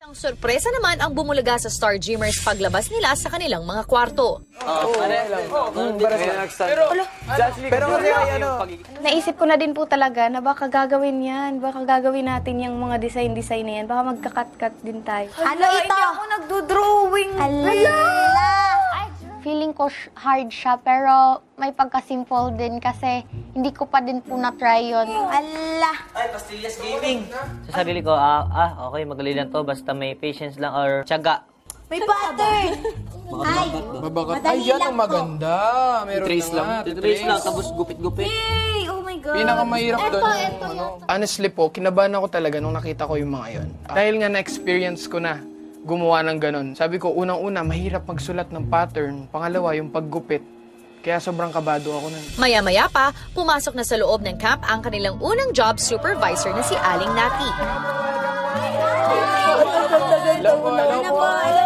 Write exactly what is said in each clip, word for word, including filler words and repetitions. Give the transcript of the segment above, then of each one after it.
Ang sorpresa naman ang bumulaga sa Star Gymmers paglabas nila sa kanilang mga kwarto. Oo, pero, pero kasi ano, naisip ko na din po talaga na baka gagawin yan, baka gagawin natin yung mga design-design na yan, baka magkakat-cut din tayo. Ano ito? Hindi ako nagdo-drawing. Ala! Feeling ko hard siya, pero may pagka-simple din kasi hindi ko pa din po na-try yun. Ala! ay, pastillas gaming. Sa sarili ko, ah, ah okay, magaling lang to, basta may patience lang or tiyaga. May pattern! Ay, Mabagat. Ay, yan ang maganda. Meron Trace na lang. nga. Trace lang, tapos gupit-gupit. hey! Oh my God! Pinakamahirap Eto, doon. eto, Ano, honestly po, kinabahan ako talaga nung nakita ko yung mga yon. Dahil nga na-experience ko na gumawa ng ganon. Sabi ko, unang-una, mahirap magsulat ng pattern. Pangalawa, yung paggupit. Kaya sobrang kabado ako nun. Maya-maya pa, pumasok na sa loob ng camp ang kanilang unang job supervisor na si Aling Naty. Hello po, hello po.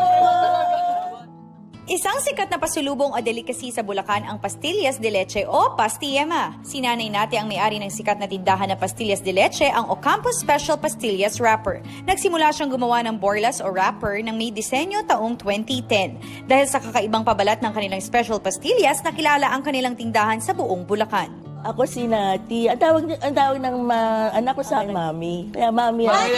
Isang sikat na pasulubong o delicacy sa Bulacan ang pastillas de leche o pastiyema. Si Nanay Naty ang may-ari ng sikat na tindahan na pastillas de leche, ang Ocampo Special Pastillas Wrapper. Nagsimula siyang gumawa ng borlas o wrapper ng may disenyo taong twenty ten. Dahil sa kakaibang pabalat ng kanilang special pastillas, nakilala ang kanilang tindahan sa buong Bulacan. Ako si Naty. Ang tawag, ang tawag ng ma, anak ko sa akin, Mami. Kaya Mami. Mami!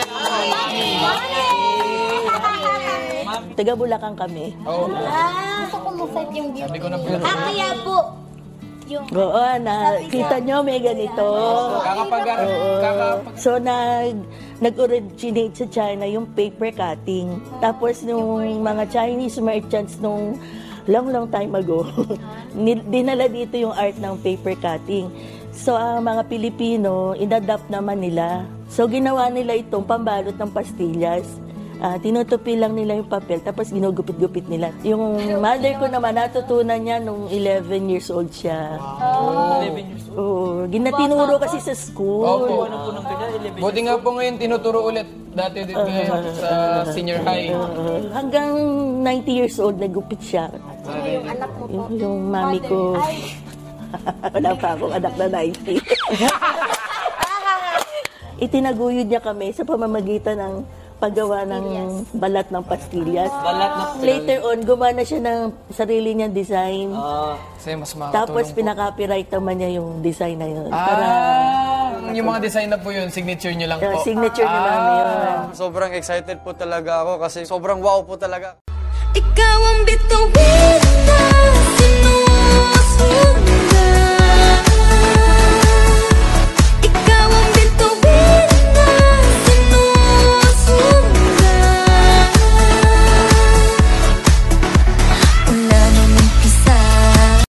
Taga Bulacan kami. Oh. Ah, gusto ko mo-set yung beauty. Sabi ko na po. Ah, kaya po. Yung... Oo, na, kita nyo may ganito. Kakapag... kakapag So, nag, nag-originate sa China yung paper cutting. Tapos, nung mga Chinese merchants nung long, long time ago, dinala dito yung art ng paper cutting. So, ang mga Pilipino, inadapt naman nila. So, ginawa nila itong pambalot ng pastillas. Uh, tinutupi lang nila yung papel, tapos ginugupit-gupit nila. Yung mother ko naman, natutunan niya nung eleven years old siya. Oh. eleven years old? Oo. Ginatinuro kasi sa school. Opo. Buti nga po ngayon, tinuturo ulit. Dati din ngayon sa senior high. Uh, hanggang ninety years old, nagupit siya. Yung anak mo po. Yung, yung mami ko. Wala pa akong anak na ninety. Itinaguyod niya kami sa pamamagitan ng paggawa ng balat ng pastillas. Balat ng pastillas. Later on, gumana siya ng sarili niyang design. Uh, Kasi mas makakatulong Tapos po. pinaka-copyright naman niya yung design na yun. Ah, Para, yung mga design na po yun, signature nyo lang uh, po. signature ni Mami yun. Sobrang excited po talaga ako kasi sobrang wow po talaga. Ikaw ang bituin